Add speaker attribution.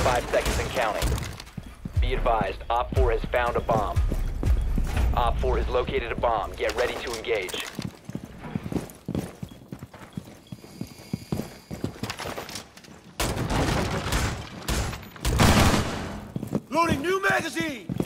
Speaker 1: 5 seconds and counting. Be advised, Op 4 has found a bomb. Op 4 has located a bomb. Get ready to engage.
Speaker 2: Loading new magazine!